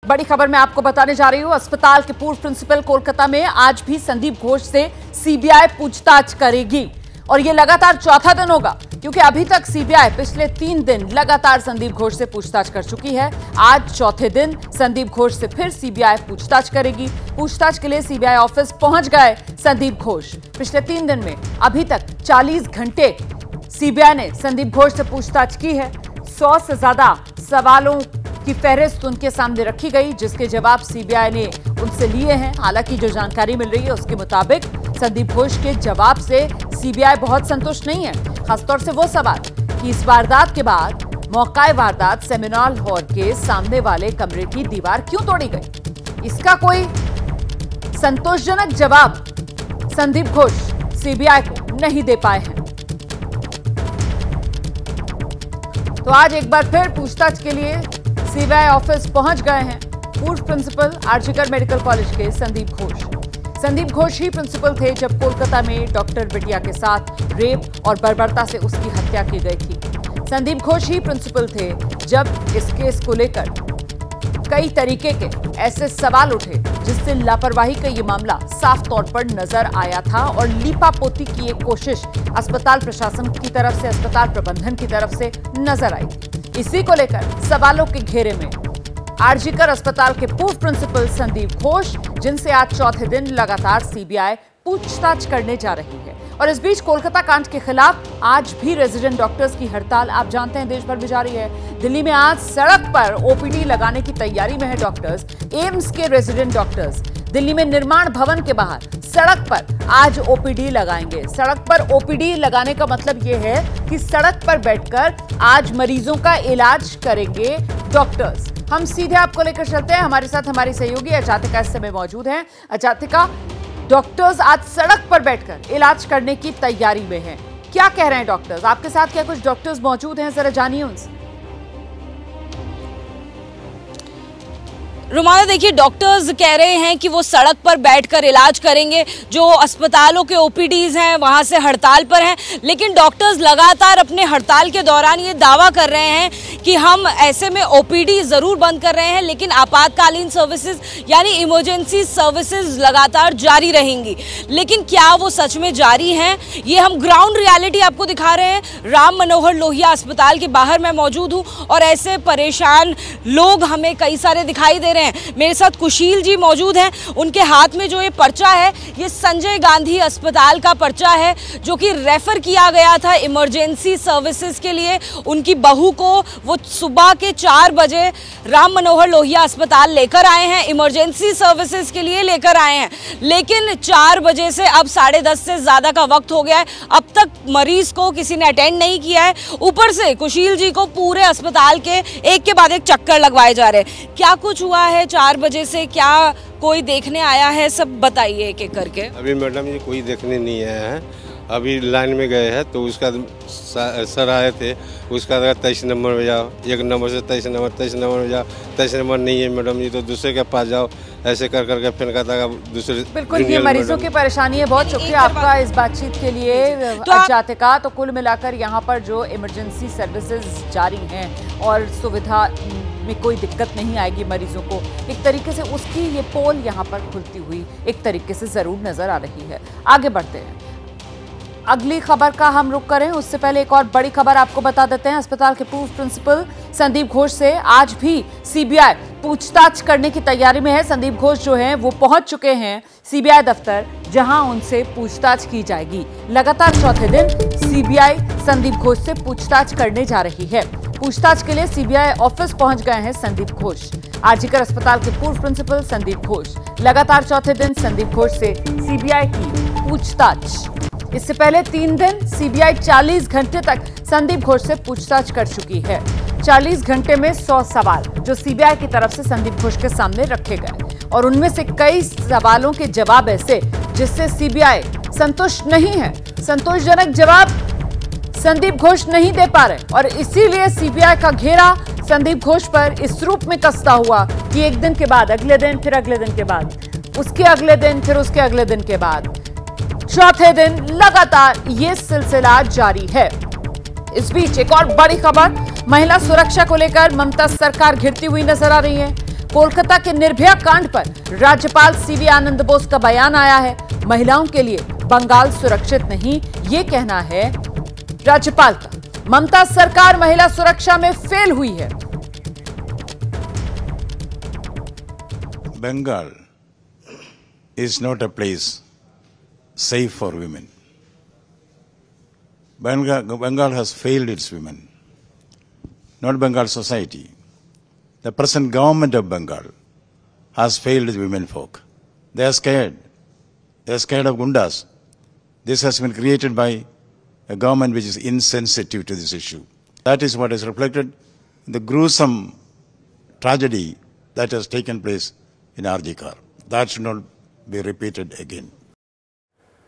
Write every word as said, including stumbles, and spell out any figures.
बड़ी खबर मैं आपको बताने जा रही हूं। अस्पताल के पूर्व प्रिंसिपल कोलकाता में आज भी संदीप घोष से सीबीआई पूछताछ करेगी और यह लगातार चौथा दिन होगा, क्योंकि अभी तक सीबीआई पिछले तीन दिन लगातार संदीप घोष से पूछताछ कर चुकी है। आज चौथे दिन संदीप घोष से फिर सीबीआई पूछताछ करेगी। पूछताछ के लिए सीबीआई ऑफिस पहुंच गए संदीप घोष। पिछले तीन दिन में अभी तक चालीस घंटे सीबीआई ने संदीप घोष से पूछताछ की है। सौ से ज्यादा सवालों की फहरिस्त उनके सामने रखी गई, जिसके जवाब सीबीआई ने उनसे लिए हैं। हालांकि जो जानकारी मिल रही है उसके मुताबिक संदीप घोष के जवाब से सीबीआई बहुत संतुष्ट नहीं है। खासतौर से वो सवाल कि इस वारदात के बाद मौका वारदात सेमिनार हॉल के सामने वाले कमरे की दीवार क्यों तोड़ी गई, इसका कोई संतोषजनक जवाब संदीप घोष सीबीआई को नहीं दे पाए हैं। तो आज एक बार फिर पूछताछ के लिए सीबीआई ऑफिस पहुंच गए हैं पूर्व प्रिंसिपल आरजीकर मेडिकल कॉलेज के संदीप घोष। संदीप घोष ही प्रिंसिपल थे जब कोलकाता में डॉक्टर बिटिया के साथ रेप और बर्बरता से उसकी हत्या की गई थी। संदीप घोष ही प्रिंसिपल थे जब इस केस को लेकर कई तरीके के ऐसे सवाल उठे जिससे लापरवाही का ये मामला साफ तौर पर नजर आया था और लीपापोती की एक कोशिश अस्पताल प्रशासन की तरफ से, अस्पताल प्रबंधन की तरफ से नजर आई थी। इसी को लेकर सवालों के घेरे में आरजीकर अस्पताल के पूर्व प्रिंसिपल संदीप घोष, जिनसे आज चौथे दिन लगातार सीबीआई पूछताछ करने जा रही है। और इस बीच कोलकाता कांड के खिलाफ आज भी रेजिडेंट डॉक्टर्स की हड़ताल आप जानते हैं देश भर में जारी है। दिल्ली में आज सड़क पर ओपीडी लगाने की तैयारी में है डॉक्टर्स। एम्स के रेजिडेंट डॉक्टर्स दिल्ली में निर्माण भवन के बाहर सड़क पर आज ओपीडी लगाएंगे। सड़क पर ओपीडी लगाने का मतलब यह है कि सड़क पर बैठकर आज मरीजों का इलाज करेंगे डॉक्टर्स। हम सीधे आपको लेकर चलते हैं, हमारे साथ हमारी सहयोगी अजातिका इस समय मौजूद हैं। अजातिका, डॉक्टर्स आज सड़क पर बैठकर इलाज करने की तैयारी में हैं। क्या कह रहे हैं डॉक्टर्स? आपके साथ क्या कुछ डॉक्टर्स मौजूद हैं, जरा जानिए उनसे। रुमाना, देखिए, डॉक्टर्स कह रहे हैं कि वो सड़क पर बैठकर इलाज करेंगे। जो अस्पतालों के ओपीडीज हैं वहां से हड़ताल पर हैं, लेकिन डॉक्टर्स लगातार अपने हड़ताल के दौरान ये दावा कर रहे हैं कि हम ऐसे में ओपीडी जरूर बंद कर रहे हैं, लेकिन आपातकालीन सर्विसेज यानी इमरजेंसी सर्विसेज लगातार जारी रहेंगी। लेकिन क्या वो सच में जारी हैं, ये हम ग्राउंड रियलिटी आपको दिखा रहे हैं। राम मनोहर लोहिया अस्पताल के बाहर मैं मौजूद हूँ और ऐसे परेशान लोग हमें कई सारे दिखाई दे रहे हैं। मेरे साथ कुशील जी मौजूद हैं। उनके हाथ में जो ये पर्चा है, ये संजय गांधी अस्पताल का पर्चा है, जो कि रेफर किया गया था इमरजेंसी सर्विसेज के लिए। उनकी बहू को वो सुबह के चार बजे राम मनोहर लोहिया अस्पताल लेकर आए हैं, इमरजेंसी सर्विसेज के लिए लेकर आए हैं। लेकिन चार बजे से अब साढ़े दस से ज्यादा का वक्त हो गया है, अब तक मरीज को किसी ने अटेंड नहीं किया है। ऊपर से कुशील जी को पूरे अस्पताल के एक के बाद एक चक्कर लगवाए जा रहे हैं। क्या कुछ हुआ है चार बजे से? क्या कोई देखने आया है? सब बताइए एक एक करके। अभी मैडम ये कोई देखने नहीं आया है। अभी लाइन में गए हैं तो उसका सर आए थे, उसका तेईस नंबर में जाओ, एक नंबर से तेईस नंबर तेईस नंबर में जाओ, तेईस नंबर नहीं है मैडम जी, तो दूसरे के पास जाओ। ऐसे कर करके फिर कहता है दूसरे। बिल्कुल, ये मरीजों की परेशानी है। बहुत शुक्रिया आपका इस बातचीत के लिए अजातिका। तो कुल मिलाकर यहाँ पर जो इमरजेंसी सर्विसेज जारी हैं और सुविधा में कोई दिक्कत नहीं आएगी मरीजों को, एक तरीके से उसकी ये पोल यहाँ पर खुलती हुई एक तरीके से जरूर नजर आ रही है। आगे बढ़ते हैं, अगली खबर का हम रुख करें उससे पहले एक और बड़ी खबर आपको बता देते हैं। अस्पताल के पूर्व प्रिंसिपल संदीप घोष से आज भी सीबीआई पूछताछ करने की तैयारी में है। संदीप घोष जो हैं वो पहुंच चुके हैं सीबीआई दफ्तर, जहां उनसे पूछताछ की जाएगी। लगातार चौथे दिन सीबीआई संदीप घोष से पूछताछ करने जा रही है। पूछताछ के लिए सीबीआई ऑफिस पहुंच गए हैं संदीप घोष। आरजीकर अस्पताल के पूर्व प्रिंसिपल संदीप घोष। लगातार चौथे दिन संदीप घोष से सीबीआई की पूछताछ। इससे पहले तीन दिन सीबीआई चालीस घंटे तक संदीप घोष से पूछताछ कर चुकी है। चालीस घंटे में सौ सवाल जो सीबीआई की तरफ से संदीप घोष के सामने रखे गए और उनमें से कई सवालों के जवाब ऐसे जिससे सीबीआई संतुष्ट नहीं है। संतोषजनक जवाब संदीप घोष नहीं दे पा रहे और इसीलिए सीबीआई का घेरा संदीप घोष पर इस रूप में कसता हुआ कि एक दिन के बाद अगले दिन, फिर अगले दिन के बाद, उसके अगले दिन, फिर उसके अगले दिन के बाद, चौथे दिन लगातार ये सिलसिला जारी है। इस बीच एक और बड़ी खबर, महिला सुरक्षा को लेकर ममता सरकार घिरती हुई नजर आ रही है। कोलकाता के निर्भया कांड पर राज्यपाल सीवी आनंद बोस का बयान आया है। महिलाओं के लिए बंगाल सुरक्षित नहीं, ये कहना है राज्यपाल का। ममता सरकार महिला सुरक्षा में फेल हुई है। Bengal is not a place safe for women. Bengal, Bengal has failed its women, not Bengal society. The present government of Bengal has failed the women folk. They are scared. They are scared of gundas. This has been created by a government which is insensitive to this issue. That is what is reflected in the gruesome tragedy that has taken place in R G Kar. That should not be repeated again.